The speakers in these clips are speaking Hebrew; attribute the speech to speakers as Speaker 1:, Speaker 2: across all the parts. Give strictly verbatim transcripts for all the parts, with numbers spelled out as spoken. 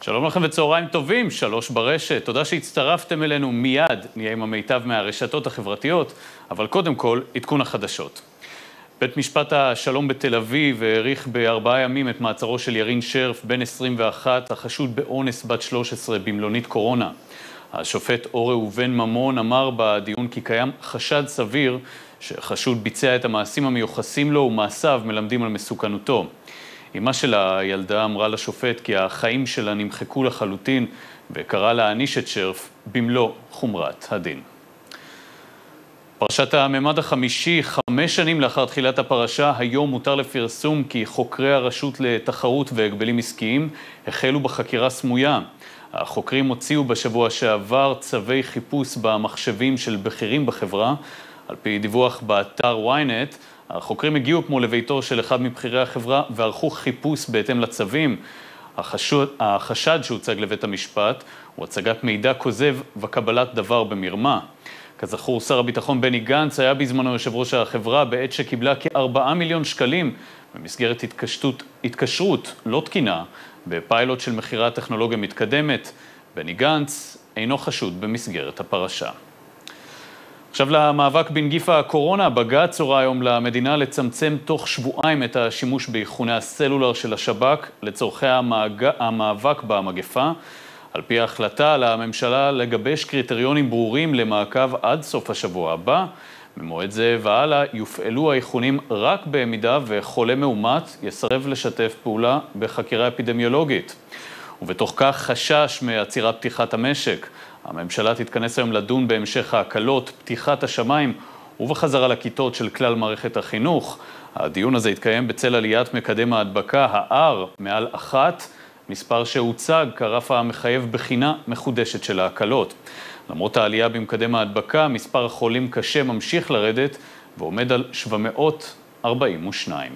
Speaker 1: שלום לכם וצהריים טובים, שלוש ברשת. תודה שהצטרפתם אלינו מיד, נהיה עם המיטב מהרשתות החברתיות, אבל קודם כל, עדכון החדשות. בית משפט השלום בתל אביב העריך בארבעה ימים את מעצרו של ירין שרף, בן עשרים ואחת, החשוד באונס בת שלוש עשרה במלונית קורונה. השופט אור ראובן ממון אמר בדיון כי קיים חשד סביר שחשוד ביצע את המעשים המיוחסים לו ומעשיו מלמדים על מסוכנותו. אמא של הילדה אמרה לשופט כי החיים שלה נמחקו לחלוטין וקרא להעניש את שרף במלוא חומרת הדין. פרשת הממד החמישי, חמש שנים לאחר תחילת הפרשה, היום מותר לפרסום כי חוקרי הרשות לתחרות והגבלים עסקיים החלו בחקירה סמויה. החוקרים הוציאו בשבוע שעבר צווי חיפוש במחשבים של בכירים בחברה. על פי דיווח באתר וויינט, החוקרים הגיעו כמו לביתו של אחד מבכירי החברה וערכו חיפוש בהתאם לצווים. החשוד, החשד שהוצג לבית המשפט הוא הצגת מידע כוזב וקבלת דבר במרמה. כזכור, שר הביטחון בני גנץ היה בזמנו יושב ראש החברה בעת שקיבלה כארבעה מיליון שקלים במסגרת התקשרות, התקשרות לא תקינה בפיילוט של מחירת טכנולוגיה מתקדמת. בני גנץ אינו חשוד במסגרת הפרשה. עכשיו למאבק בנגיף הקורונה, בג"ץ הורה היום למדינה לצמצם תוך שבועיים את השימוש באיכוני הסלולר של השב"כ לצורכי המאג... המאבק במגפה. על פי ההחלטה על הממשלה לגבש קריטריונים ברורים למעקב עד סוף השבוע הבא. במועד זה והלאה יופעלו האיכונים רק במידה וחולה מאומת יסרב לשתף פעולה בחקירה אפידמיולוגית. ובתוך כך חשש מעצירת פתיחת המשק. הממשלה תתכנס היום לדון בהמשך ההקלות, פתיחת השמיים ובחזרה לכיתות של כלל מערכת החינוך. הדיון הזה יתקיים בצל עליית מקדם ההדבקה, ה-R מעל אחת, מספר שהוצג כרף המחייב בחינה מחודשת של ההקלות. למרות העלייה במקדם ההדבקה, מספר החולים קשה ממשיך לרדת ועומד על שבע מאות ארבעים ושתיים.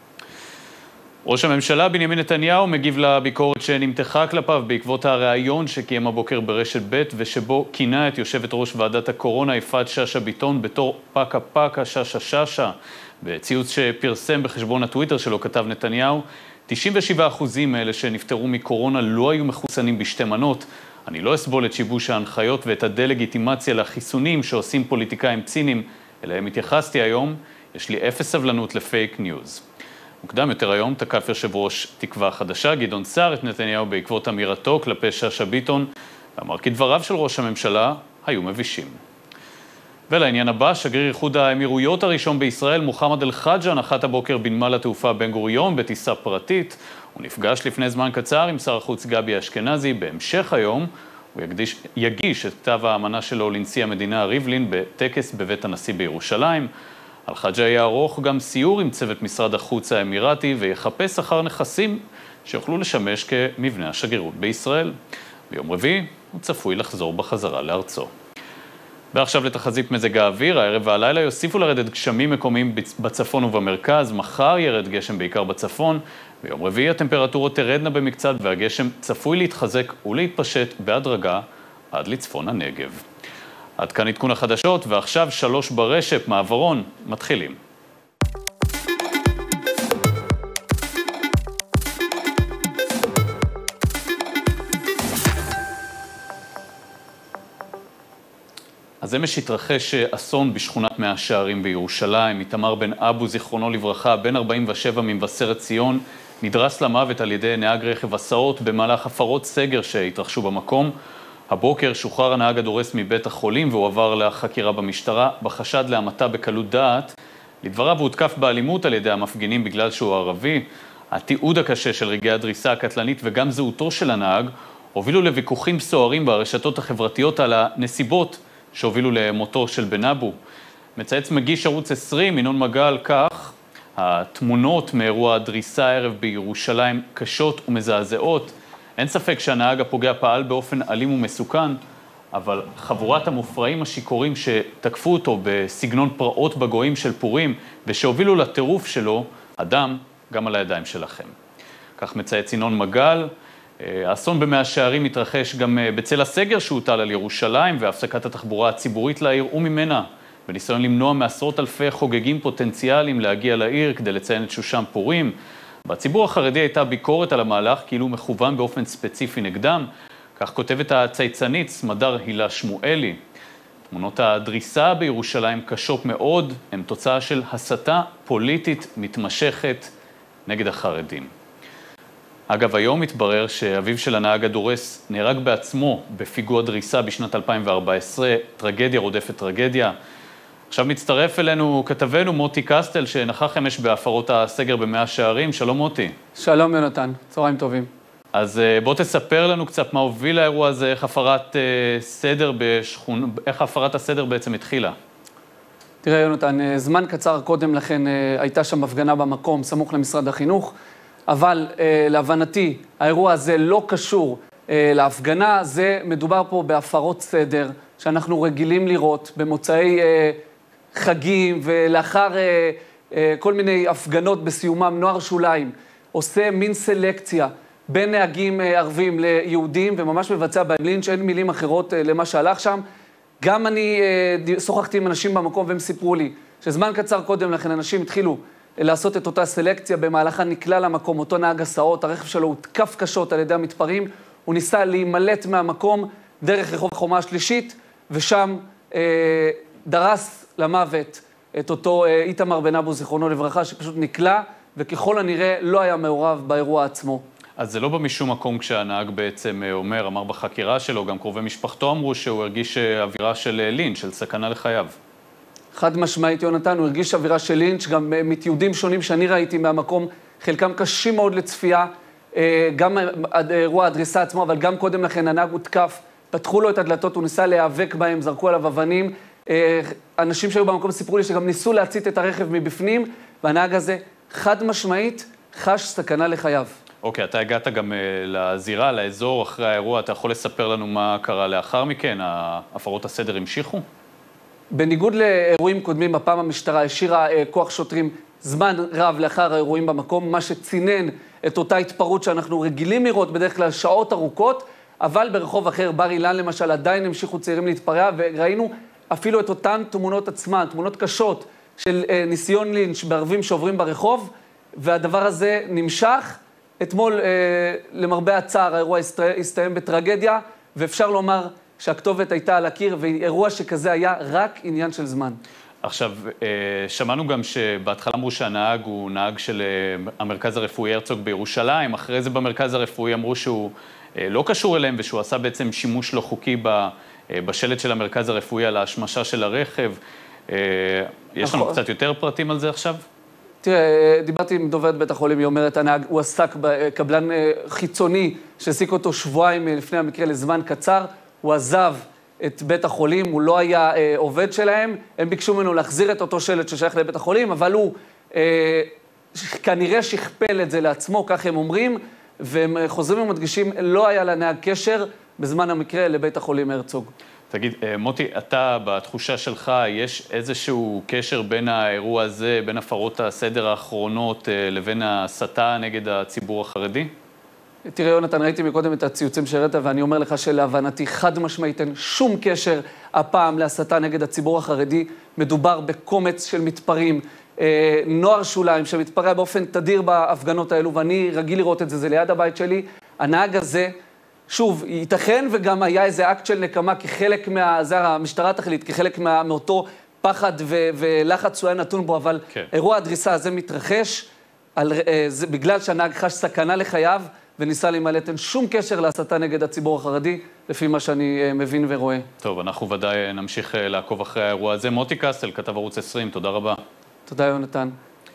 Speaker 1: ראש הממשלה בנימין נתניהו מגיב לביקורת שנמתחה כלפיו בעקבות הראיון שקיים הבוקר ברשת ב' ושבו כינה את יושבת ראש ועדת הקורונה יפעת שאשא ביטון בתור פקה פקה שאשא שאשא. בציוץ שפרסם בחשבון הטוויטר שלו כתב נתניהו, תשעים ושבעה אחוז מאלה שנפטרו מקורונה לא היו מחוסנים בשתי מנות. אני לא אסבול את שיבוש ההנחיות ואת הדלגיטימציה לחיסונים שעושים פוליטיקאים ציניים, אליהם התייחסתי היום. יש לי אפס סבלנות לפייק ניוז. מוקדם יותר היום תקף יושב ראש תקווה חדשה גדעון סער את נתניהו בעקבות אמירתו כלפי שאשא ביטון, ואמר כי דבריו של ראש הממשלה היו מבישים. ולעניין הבא, שגריר איחוד האמירויות הראשון בישראל מוחמד אל-חג'ה נחת הבוקר בנמל התעופה בן גוריון בטיסה פרטית. הוא נפגש לפני זמן קצר עם שר החוץ גבי אשכנזי. בהמשך היום הוא יקדיש, יגיש את כתב האמנה שלו לנשיא המדינה ריבלין בטקס בבית הנשיא בירושלים. אל-חג'ה יערוך גם סיור עם צוות משרד החוץ האמירתי ויחפש אחר נכסים שיוכלו לשמש כמבנה השגרירות בישראל. ביום רביעי הוא צפוי לחזור בחזרה לארצו. ועכשיו לתחזית מזג האוויר, הערב והלילה יוסיפו לרדת גשמים מקומיים בצפון ובמרכז, מחר ירד גשם בעיקר בצפון, ביום רביעי הטמפרטורות תרדנה במקצת והגשם צפוי להתחזק ולהתפשט בהדרגה עד לצפון הנגב. עד כאן עדכון החדשות, ועכשיו שלוש ברשת, מעברון, מתחילים. אז אמש התרחש אסון בשכונת מאה שערים בירושלים. איתמר בן אבו, זיכרונו לברכה, בן ארבעים ושבע ממבשרת ציון, נדרס למוות על ידי נהג רכב הסעות במהלך הפרות סגר שהתרחשו במקום. הבוקר שוחרר הנהג הדורס מבית החולים והוא עבר לחקירה במשטרה בחשד להמתה בקלות דעת. לדבריו הוא הותקף באלימות על ידי המפגינים בגלל שהוא ערבי. התיעוד הקשה של רגעי הדריסה הקטלנית וגם זהותו של הנהג הובילו לוויכוחים סוערים ברשתות החברתיות על הנסיבות שהובילו למותו של בן אבו. מצייץ מגיש ערוץ עשרים, ינון מגל, כך: התמונות מאירוע הדריסה הערב בירושלים קשות ומזעזעות. אין ספק שהנהג הפוגע פעל באופן אלים ומסוכן, אבל חבורת המופרעים השיקורים שתקפו אותו בסגנון פרעות בגויים של פורים ושהובילו לטירוף שלו, אדם גם על הידיים שלכם. כך מצייץ ינון מגל. האסון במאה שערים מתרחש גם בצל הסגר שהוטל על ירושלים והפסקת התחבורה הציבורית לעיר וממנה, בניסיון למנוע מעשרות אלפי חוגגים פוטנציאליים להגיע לעיר כדי לציין את שושן פורים. בציבור החרדי הייתה ביקורת על המהלך כאילו מכוון באופן ספציפי נגדם, כך כותבת הצייצנית סמדר הילה שמואלי. תמונות הדריסה בירושלים קשות מאוד, הן תוצאה של הסתה פוליטית מתמשכת נגד החרדים. אגב, היום מתברר שאביו של הנהג הדורס נהרג בעצמו בפיגוע דריסה בשנת אלפיים וארבע עשרה, טרגדיה רודפת טרגדיה. עכשיו מצטרף אלינו כתבנו מוטי קסטל, שנכח אמש בהפרות הסגר במאה שערים. שלום מוטי.
Speaker 2: שלום יונתן, צהריים טובים.
Speaker 1: אז בוא תספר לנו קצת מה הוביל האירוע הזה, איך הפרת סדר בשכונה, איך הפרת הסדר בעצם התחילה.
Speaker 2: תראה יונתן, זמן קצר קודם לכן הייתה שם הפגנה במקום, סמוך למשרד החינוך, אבל להבנתי האירוע הזה לא קשור להפגנה, זה מדובר פה בהפרות סדר שאנחנו רגילים לראות במוצאי חגים ולאחר כל מיני הפגנות בסיומם. נוער שוליים עושה מין סלקציה בין נהגים ערבים ליהודים וממש מבצע בהם לינץ', אין מילים אחרות למה שהלך שם. גם אני שוחחתי עם אנשים במקום והם סיפרו לי שזמן קצר קודם לכן אנשים התחילו לעשות את אותה סלקציה, במהלכה נקלע למקום אותו נהג הסעות, הרכב שלו הותקף קשות על ידי המתפרעים, הוא ניסה להימלט מהמקום דרך רחוב חומה השלישית, ושם אה, דרס למוות את אותו אה, איתמר בן אבו זיכרונו לברכה, שפשוט נקלע, וככל הנראה לא היה מעורב באירוע עצמו.
Speaker 1: אז זה לא בא משום מקום כשהנהג בעצם אומר, אמר בחקירה שלו, גם קרובי משפחתו אמרו שהוא הרגיש אווירה של לינץ', של סכנה לחייו.
Speaker 2: חד משמעית יונתן, הוא הרגיש אווירה של לינץ', גם מתיעודים שונים שאני ראיתי מהמקום, חלקם קשים מאוד לצפייה, גם אירוע הדריסה עצמו, אבל גם קודם לכן הנהג הותקף, פתחו לו את הדלתות, הוא ניסה להיאבק בהם, זרקו עליו אבנים, אנשים שהיו במקום סיפרו לי שגם ניסו להצית את הרכב מבפנים, והנהג הזה חד משמעית חש סכנה לחייו.
Speaker 1: אוקיי, אתה הגעת גם לזירה, לאזור אחרי האירוע, אתה יכול לספר לנו מה קרה לאחר מכן? הפרות הסדר המשיכו?
Speaker 2: בניגוד לאירועים קודמים, הפעם המשטרה השאירה כוח שוטרים זמן רב לאחר האירועים במקום, מה שצינן את אותה התפרעות שאנחנו רגילים לראות בדרך כלל שעות ארוכות, אבל ברחוב אחר, בר אילן למשל, עדיין המשיכו צעירים להתפרע, וראינו אפילו את אותן תמונות עצמן, תמונות קשות של ניסיון לינץ' בערבים שעוברים ברחוב, והדבר הזה נמשך. אתמול, אה, למרבה הצער, האירוע הסתיים בטרגדיה, ואפשר לומר שהכתובת הייתה על הקיר, ואירוע שכזה היה רק עניין של זמן.
Speaker 1: עכשיו, אה, שמענו גם שבהתחלה אמרו שהנהג הוא נהג של אה, המרכז הרפואי הרצוג בירושלים, אחרי זה במרכז הרפואי אמרו שהוא אה, לא קשור אליהם, ושהוא עשה בעצם שימוש לא חוקי ב, אה, בשלט של המרכז הרפואי על ההשמשה של הרכב. אה, יש לנו קצת יותר פרטים על זה עכשיו?
Speaker 2: תראה, דיברתי עם דוברת בית החולים, היא אומרת, הנהג, הוא עסק בקבלן חיצוני שהעסיק אותו שבועיים לפני המקרה לזמן קצר, הוא עזב את בית החולים, הוא לא היה אה, עובד שלהם, הם ביקשו ממנו להחזיר את אותו שלט ששייך לבית החולים, אבל הוא אה, כנראה שכפל את זה לעצמו, כך הם אומרים, והם חוזרים ומדגישים, לא היה לנהג קשר בזמן המקרה לבית החולים הרצוג.
Speaker 1: תגיד, מוטי, אתה בתחושה שלך, יש איזשהו קשר בין האירוע הזה, בין הפרות הסדר האחרונות, לבין הסתה נגד הציבור החרדי?
Speaker 2: תראה, יונתן, ראיתי מקודם את הציוצים שהראית, ואני אומר לך שלהבנתי חד משמעית אין שום קשר הפעם להסתה נגד הציבור החרדי. מדובר בקומץ של מתפרעים, נוער שוליים שמתפרע באופן תדיר בהפגנות האלו, ואני רגיל לראות את זה, זה ליד הבית שלי. הנהג הזה, שוב, ייתכן וגם היה איזה אקט של נקמה כחלק מה... זה המשטרה תחליט, כחלק מה, מאותו פחד ו, ולחץ שהוא היה נתון בו, אבל כן. אירוע הדריסה הזה מתרחש על, זה, בגלל שהנהג חש סכנה לחייו וניסה להימלט. אין שום קשר להסתה נגד הציבור החרדי, לפי מה שאני מבין ורואה.
Speaker 1: טוב, אנחנו ודאי נמשיך לעקוב אחרי האירוע הזה. מוטי קסטל, כתב ערוץ עשרים, תודה רבה.
Speaker 2: תודה, יונתן.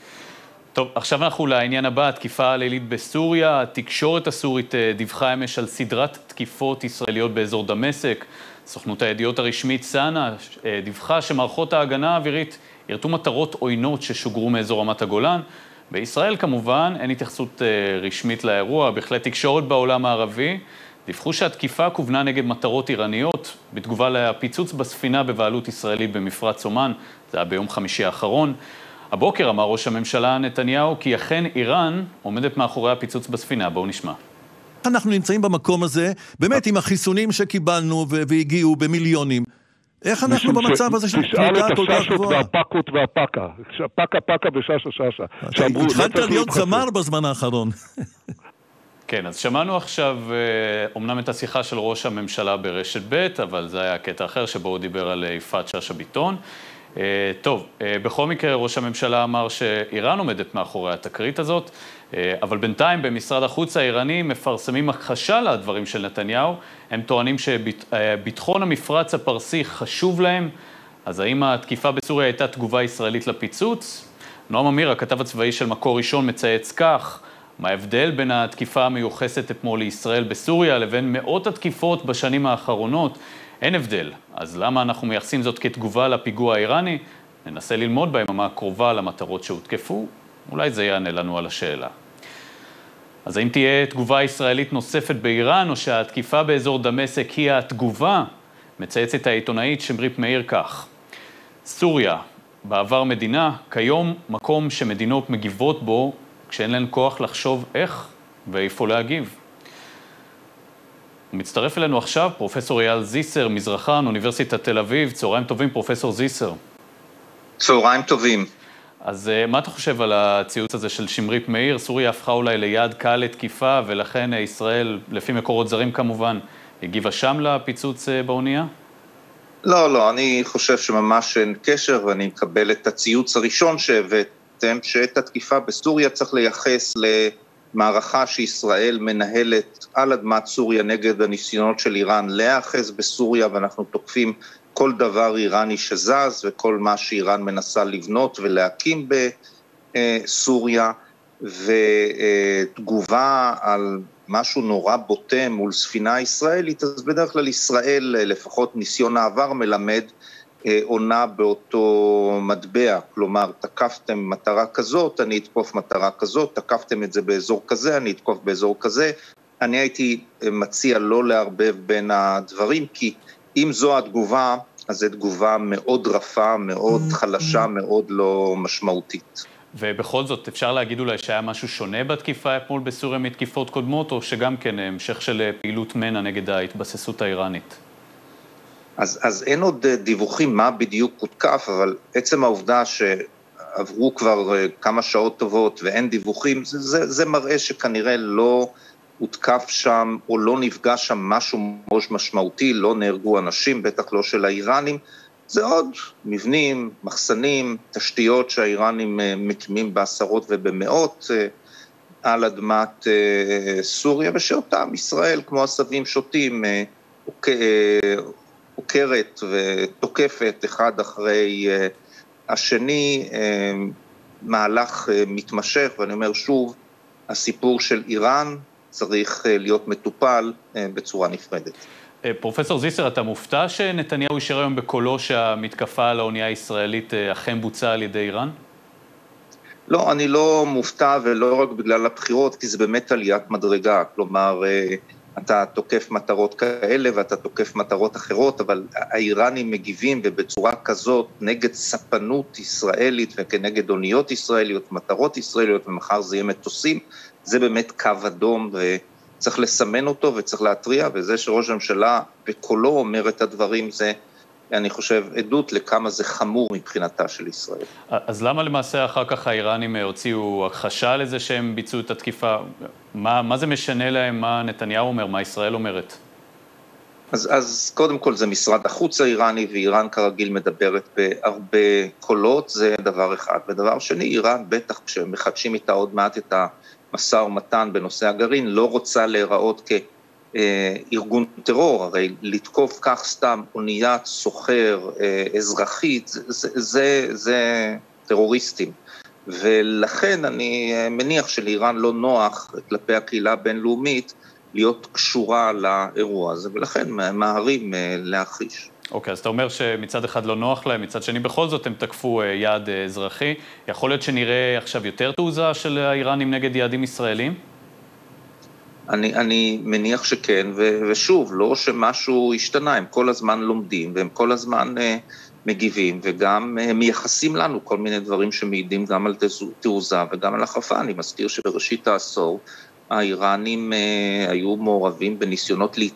Speaker 1: טוב, עכשיו אנחנו לעניין הבא, התקיפה הלילית בסוריה. התקשורת הסורית דיווחה אמש על סדרת תקיפות ישראליות באזור דמשק. סוכנות הידיעות הרשמית סאנה דיווחה שמערכות ההגנה האווירית ירתו מטרות עוינות ששוגרו מאזור רמת הגולן. בישראל כמובן אין התייחסות רשמית לאירוע, בהחלט תקשורת בעולם הערבי דיווחו שהתקיפה כוונה נגד מטרות איראניות בתגובה לפיצוץ בספינה בבעלות ישראלית במפרץ אומן, זה היה ביום חמישי האחרון. הבוקר אמר ראש הממשלה נתניהו כי אכן איראן עומדת מאחורי הפיצוץ בספינה. בואו נשמע.
Speaker 3: אנחנו נמצאים במקום הזה, באמת עם החיסונים שקיבלנו והגיעו במיליונים, איך אנחנו במצב הזה של תמותה כל כך גבוהה?
Speaker 4: והפקות והפקה, פקה פקה וששה ששה.
Speaker 3: התחלת להיות זמר בזמן האחרון.
Speaker 1: כן, אז שמענו עכשיו, אומנם את השיחה של ראש הממשלה ברשת ב', אבל זה היה קטע אחר שבו הוא דיבר על יפעת שאשא ביטון. טוב, בכל מקרה ראש הממשלה אמר שאיראן עומדת מאחורי התקרית הזאת, אבל בינתיים במשרד החוץ האיראני מפרסמים הכחשה לדברים של נתניהו. הם טוענים שביטחון המפרץ הפרסי חשוב להם. אז האם התקיפה בסוריה הייתה תגובה ישראלית לפיצוץ? נועם אמיר, הכתב הצבאי של מקור ראשון, מצייץ כך: מה ההבדל בין התקיפה המיוחסת אתמול לישראל בסוריה לבין מאות התקיפות בשנים האחרונות? אין הבדל. אז למה אנחנו מייחסים זאת כתגובה לפיגוע האיראני? ננסה ללמוד ביממה הקרובה למטרות שהותקפו. אולי זה יענה לנו על השאלה. אז האם תהיה תגובה ישראלית נוספת באיראן, או שהתקיפה באזור דמשק היא התגובה? מצייצת העיתונאית שמרית מאיר כך: סוריה, בעבר מדינה, כיום מקום שמדינות מגיבות בו כשאין להן כוח לחשוב איך ואיפה להגיב. מצטרף אלינו עכשיו פרופסור אייל זיסר, מזרחן, אוניברסיטת תל אביב. צהריים טובים, פרופסור זיסר.
Speaker 5: צהריים טובים.
Speaker 1: אז מה אתה חושב על הציוץ הזה של שמרית מאיר? סוריה הפכה אולי ליעד קל לתקיפה, ולכן ישראל, לפי מקורות זרים כמובן, הגיבה שם לפיצוץ באונייה?
Speaker 5: לא, לא, אני חושב שממש אין קשר, ואני מקבל את הציוץ הראשון שהבאתם, שאת התקיפה בסוריה צריך לייחס למערכה שישראל מנהלת על אדמת סוריה נגד הניסיונות של איראן להיאחז בסוריה, ואנחנו תוקפים כל דבר איראני שזז, וכל מה שאיראן מנסה לבנות ולהקים בסוריה, ותגובה על משהו נורא בוטה מול ספינה ישראלית, אז בדרך כלל ישראל, לפחות ניסיון העבר מלמד, עונה באותו מטבע. כלומר, תקפתם מטרה כזאת, אני אתקוף מטרה כזאת, תקפתם את זה באזור כזה, אני אתקוף באזור כזה. אני הייתי מציע לא לערבב בין הדברים, כי אם זו התגובה, אז זו תגובה מאוד רפה, מאוד חלשה, מאוד לא משמעותית.
Speaker 1: ובכל זאת, אפשר להגיד אולי שהיה משהו שונה בתקיפה אתמול בסוריה מתקיפות קודמות, או שגם כן המשך של פעילות מנע נגד ההתבססות האיראנית?
Speaker 5: אז, אז אין עוד דיווחים מה בדיוק הותקף, אבל עצם העובדה שעברו כבר כמה שעות טובות ואין דיווחים, זה, זה, זה מראה שכנראה לא הותקף שם או לא נפגע שם משהו מאוד משמעותי, לא נהרגו אנשים, בטח לא של האיראנים. זה עוד מבנים, מחסנים, תשתיות שהאיראנים מקימים בעשרות ובמאות על אדמת סוריה, ושאותם ישראל, כמו עשבים שוטים, עוקרת ותוקפת אחד אחרי השני, מהלך מתמשך. ואני אומר שוב, הסיפור של איראן צריך להיות מטופל בצורה נפרדת.
Speaker 1: פרופסור זיסר, אתה מופתע שנתניהו יישאר היום בקולו שהמתקפה על האונייה הישראלית אכן בוצעה על ידי איראן?
Speaker 5: לא, אני לא מופתע, ולא רק בגלל הבחירות, כי זה באמת עליית מדרגה. כלומר, אתה תוקף מטרות כאלה ואתה תוקף מטרות אחרות, אבל האיראנים מגיבים ובצורה כזאת נגד ספנות ישראלית וכנגד אוניות ישראליות, מטרות ישראליות, ומחר זה יהיה מטוסים. זה באמת קו אדום, וצריך לסמן אותו וצריך להטריע, וזה שראש הממשלה בקולו אומר את הדברים, זה, אני חושב, עדות לכמה זה חמור מבחינתה של ישראל.
Speaker 1: אז למה למעשה אחר כך האיראנים הוציאו הכחשה לזה שהם ביצעו את התקיפה? מה, מה זה משנה להם, מה נתניהו אומר, מה ישראל אומרת?
Speaker 5: אז, אז קודם כל זה משרד החוץ האיראני, ואיראן כרגיל מדברת בהרבה קולות, זה דבר אחד. ודבר שני, איראן בטח כשמחדשים איתה עוד מעט את המשא ומתן בנושא הגרעין, לא רוצה להיראות כארגון טרור, הרי לתקוף כך סתם אוניית סוחר אזרחית, זה, זה, זה טרוריסטים. ולכן אני מניח שלאיראן לא נוח כלפי הקהילה הבינלאומית להיות קשורה לאירוע הזה, ולכן מהרים להכחיש.
Speaker 1: אוקיי, אז אתה אומר שמצד אחד לא נוח להם, מצד שני בכל זאת הם תקפו יעד אזרחי. יכול להיות שנראה עכשיו יותר תעוזה של האיראנים נגד יעדים ישראלים?
Speaker 5: אני, אני מניח שכן, ו, ושוב, לא שמשהו השתנה, הם כל הזמן לומדים, והם כל הזמן uh, מגיבים, וגם uh, מייחסים לנו כל מיני דברים שמעידים גם על תעוזה וגם על החרפה. אני מזכיר שבראשית העשור, האיראנים uh, היו מעורבים בניסיונות להתנק,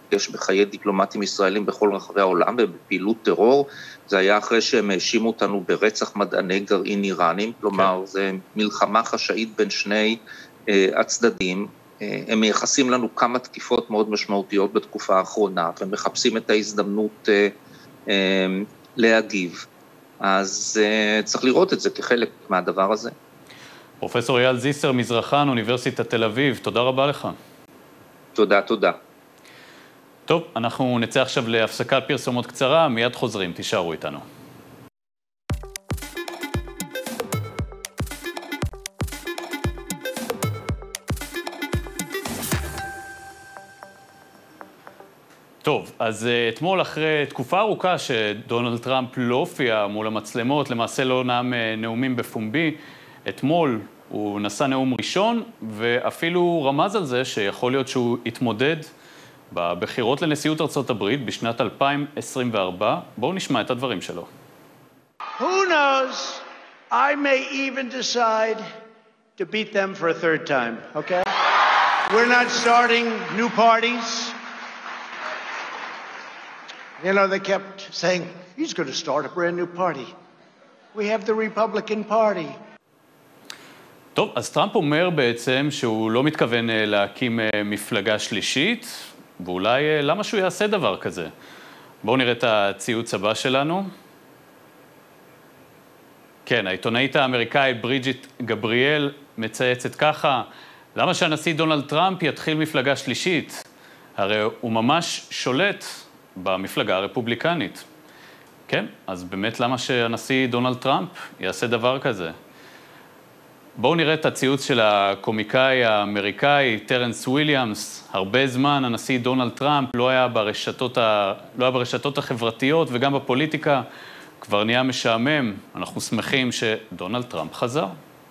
Speaker 5: יש בחיי דיפלומטים ישראלים בכל רחבי העולם, ובפעילות טרור. זה היה אחרי שהם האשימו אותנו ברצח מדעני גרעין איראנים, כלומר, זה מלחמה חשאית בין שני אה, הצדדים. אה, הם מייחסים לנו כמה תקיפות מאוד משמעותיות בתקופה האחרונה, ומחפשים את ההזדמנות אה, אה, להגיב. אז אה, צריך לראות את זה כחלק מהדבר הזה.
Speaker 1: פרופסור אייל זיסר, מזרחן, אוניברסיטת תל אביב, תודה רבה לך.
Speaker 5: תודה, תודה.
Speaker 1: טוב, אנחנו נצא עכשיו להפסקת פרסומות קצרה, מיד חוזרים, תישארו איתנו. טוב, אז אתמול אחרי תקופה ארוכה שדונלד טראמפ לא הופיע מול המצלמות, למעשה לא נאם נאומים בפומבי, אתמול הוא נשא נאום ראשון, ואפילו רמז על זה שיכול להיות שהוא יתמודד בבחירות לנשיאות ארצות הברית בשנת אלפיים עשרים וארבע. בואו נשמע את הדברים שלו.
Speaker 6: Who knows? I may even decide to beat them for a third time, okay? We're not starting new parties. You know, they kept saying, he's going to start a brand new party. We have the Republican Party.
Speaker 1: טוב, אז טראמפ אומר בעצם שהוא לא מתכוון להקים מפלגה שלישית, ואולי למה שהוא יעשה דבר כזה? בואו נראה את הציוץ הבא שלנו. כן, העיתונאית האמריקאית בריג'יט גבריאל מצייצת ככה, למה שהנשיא דונלד טראמפ יתחיל מפלגה שלישית? הרי הוא ממש שולט במפלגה הרפובליקנית. כן, אז באמת למה שהנשיא דונלד טראמפ יעשה דבר כזה? בואו נראה את הציוץ של הקומיקאי האמריקאי טרנס וויליאמס. הרבה זמן הנשיא דונלד טראמפ לא היה ברשתות, ה... לא היה ברשתות החברתיות וגם בפוליטיקה. כבר נהיה משעמם. אנחנו שמחים שדונלד טראמפ חזר.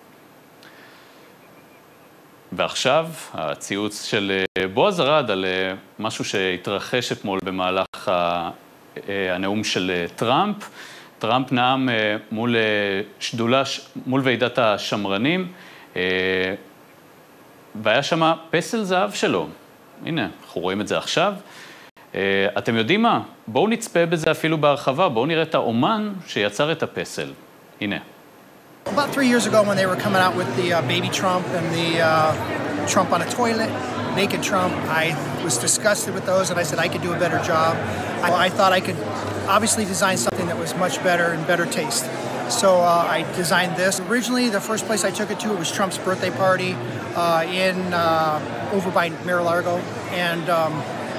Speaker 1: ועכשיו הציוץ של בועז ארד על משהו שהתרחש אתמול במהלך הנאום של טראמפ. טראמפ נאם מול שדולה, מול ועידת השמרנים, והיה שם פסל זהב שלו. הנה, אנחנו רואים את זה עכשיו. אתם יודעים מה? בואו נצפה בזה אפילו בהרחבה, בואו נראה את האומן שיצר את הפסל. הנה.
Speaker 7: About three years ago when they were coming out with the uh, baby Trump and the uh, Trump on a toilet, naked Trump, I was disgusted with those and I said I could do a better job. I, I thought I could obviously design something that was much better and better taste. So uh, I designed this. Originally, the first place I took it to, it was Trump's birthday party uh, in uh, over by Mar-a-Lago. And um,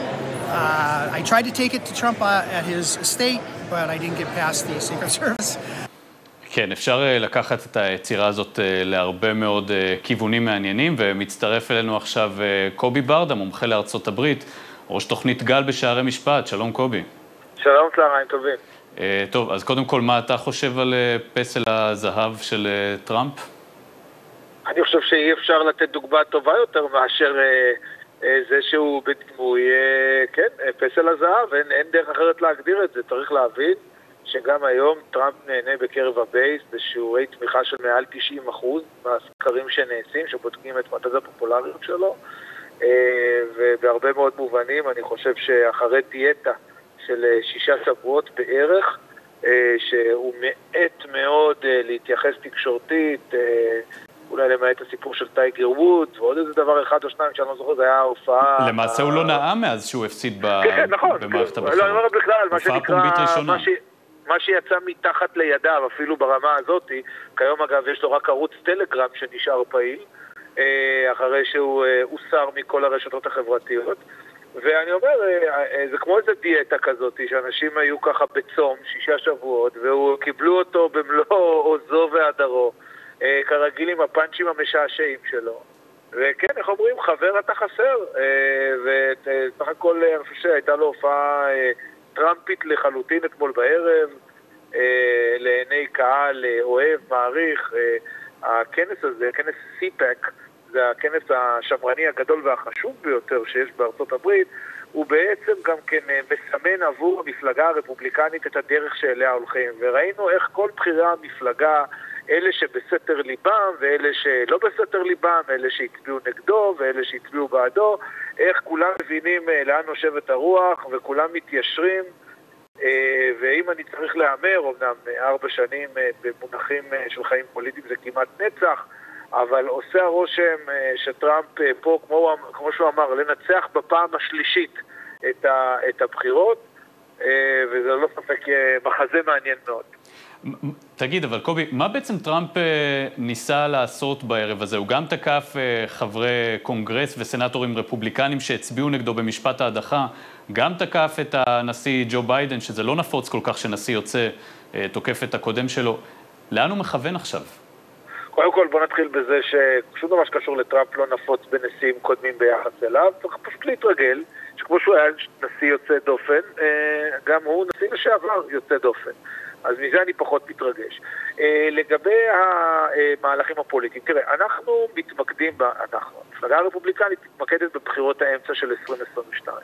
Speaker 7: uh, I tried to take it to Trump uh, at his estate, but I didn't get past the Secret Service.
Speaker 1: כן, אפשר לקחת את היצירה הזאת להרבה מאוד כיוונים מעניינים, ומצטרף אלינו עכשיו קובי ברד, המומחה לארצות הברית, ראש תוכנית גל בשערי משפט. שלום קובי.
Speaker 8: שלום, צהריים טובים.
Speaker 1: טוב, אז קודם כל, מה אתה חושב על פסל הזהב של טראמפ?
Speaker 8: אני חושב שאי אפשר לתת דוגמה טובה יותר מאשר זה שהוא בדמוי, כן, פסל הזהב, אין, אין דרך אחרת להגדיר את זה. צריך להבין שגם היום טראמפ נהנה בקרב הבייס בשיעורי תמיכה של מעל תשעים אחוז מהסקרים שנעשים, שבודקים את מדד הפופולריות שלו, ובהרבה מאוד מובנים אני חושב שאחרי דיאטה של שישה שבועות בערך, שהוא מעט מאוד להתייחס תקשורתית, אולי למעט הסיפור של טייגר וודס, ועוד איזה דבר אחד או שניים שאני לא זוכר, זה היה הופעה...
Speaker 1: למעשה הוא לא נאם מאז שהוא הפסיד במערכת הבחירות.
Speaker 8: לא, אני אומר בכלל, מה שנקרא...
Speaker 1: הופעה פומבית ראשונה.
Speaker 8: מה שיצא מתחת לידיו, אפילו ברמה הזאת, כיום אגב יש לו רק ערוץ טלגרם שנשאר פעיל, אחרי שהוא הוסר מכל הרשתות החברתיות. ואני אומר, זה כמו איזו דיאטה כזאת, שאנשים היו ככה בצום, שישה שבועות, וקיבלו אותו במלוא עוזו והדרו, כרגיל עם הפאנצ'ים המשעשעים שלו. וכן, איך אומרים, חבר אתה חסר, וסך הכל, אני חושב שהייתה לו הופעה טראמפית לחלוטין אתמול בערב, לעיני קהל אוהב, מעריך. הכנס הזה, כנס סי-פק, זה הכנס השמרני הגדול והחשוב ביותר שיש בארצות הברית, הוא בעצם גם כן מסמן עבור המפלגה הרפובליקנית את הדרך שאליה הולכים. וראינו איך כל בחירי המפלגה, אלה שבסתר ליבם ואלה שלא בסתר ליבם, אלה שהצביעו נגדו ואלה שהצביעו בעדו, איך כולם מבינים לאן נושבת הרוח וכולם מתיישרים, ואם אני צריך להאמר, אומנם ארבע שנים במונחים של חיים פוליטיים זה כמעט נצח, אבל עושה הרושם שטראמפ פה, כמו, כמו שהוא אמר, לנצח בפעם השלישית את, ה, את הבחירות, וזה לא ספק מחזה מעניין מאוד.
Speaker 1: תגיד, אבל קובי, מה בעצם טראמפ ניסה לעשות בערב הזה? הוא גם תקף חברי קונגרס וסנטורים רפובליקנים שהצביעו נגדו במשפט ההדחה, גם תקף את הנשיא ג'ו ביידן, שזה לא נפוץ כל כך שנשיא יוצא תוקף את הקודם שלו. לאן הוא מכוון עכשיו?
Speaker 8: קודם כל בוא נתחיל בזה ששום דבר שקשור לטראמפ לא נפוץ בנשיאים קודמים ביחס אליו, צריך פשוט להתרגל, שכמו שהוא היה נשיא יוצא דופן, גם הוא נשיא לשעבר יוצא דופן. אז מזה אני פחות מתרגש. לגבי המהלכים הפוליטיים, תראה, אנחנו מתמקדים, אנחנו, המפלגה הרפובליקנית מתמקדת בבחירות האמצע של עשרים עשרים ושתיים.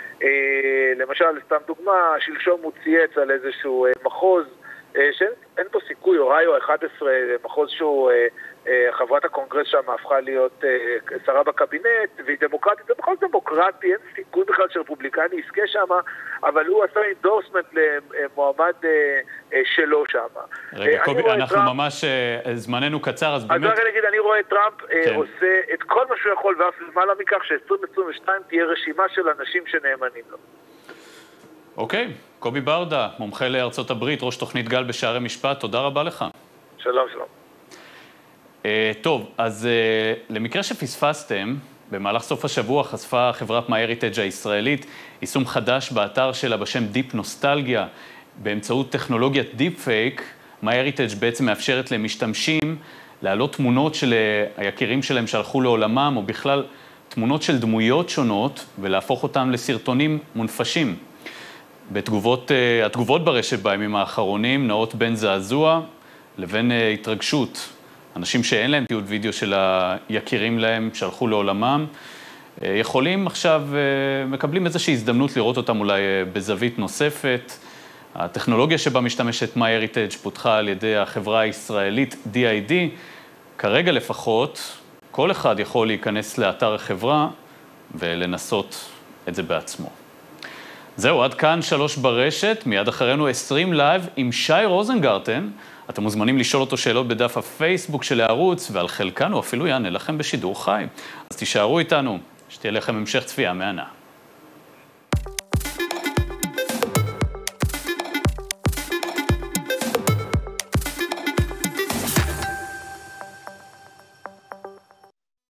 Speaker 8: למשל, סתם דוגמה, שלשום הוא צייץ על איזשהו מחוז, שאין פה סיכוי, אוהיו אחת עשרה, מחוז שהוא, חברת הקונגרס שם הפכה להיות שרה בקבינט, והיא דמוקרטית, זה מחוז דמוקרטי, אין סיכוי בכלל שרפובליקני יזכה שם, אבל הוא עשה אינדורסמנט למועמד שלו שם.
Speaker 1: רגע, קובי, אנחנו ממש, זמננו קצר, אז באמת...
Speaker 8: אז רגע נגיד, אני רואה את טראמפ עושה את כל מה שהוא יכול, ואף למעלה מכך ש-עשרים עשרים ושתיים תהיה רשימה של אנשים שנאמנים לו.
Speaker 1: אוקיי, קובי ברדה, מומחה לארצות הברית, ראש תוכנית גל בשערי משפט, תודה רבה לך.
Speaker 8: שלום, שלום.
Speaker 1: Uh, טוב, אז uh, למקרה שפספסתם, במהלך סוף השבוע חשפה חברת MyHeritage הישראלית יישום חדש באתר שלה בשם דיפ נוסטלגיה. באמצעות טכנולוגיית דיפ פייק, MyHeritage בעצם מאפשרת למשתמשים להעלות תמונות של היקירים שלהם שהלכו לעולמם, או בכלל תמונות של דמויות שונות, ולהפוך אותם לסרטונים מונפשים. בתגובות, uh, התגובות ברשת בימים האחרונים נעות בין זעזוע לבין uh, התרגשות. אנשים שאין להם תיעוד וידאו של היקירים להם, שהלכו לעולמם, יכולים עכשיו, מקבלים איזושהי הזדמנות לראות אותם אולי בזווית נוספת. הטכנולוגיה שבה משתמשת MyHeritage פותחה על ידי החברה הישראלית די איי די. כרגע לפחות, כל אחד יכול להיכנס לאתר החברה ולנסות את זה בעצמו. זהו, עד כאן שלוש ברשת, מיד אחרינו עשרים לייב עם שי רוזנגרטן. אתם מוזמנים לשאול אותו שאלות בדף הפייסבוק של הערוץ, ועל חלקן הוא אפילו יענה לכם בשידור חי. אז תישארו איתנו, שתהיה לכם המשך צפייה מהנה.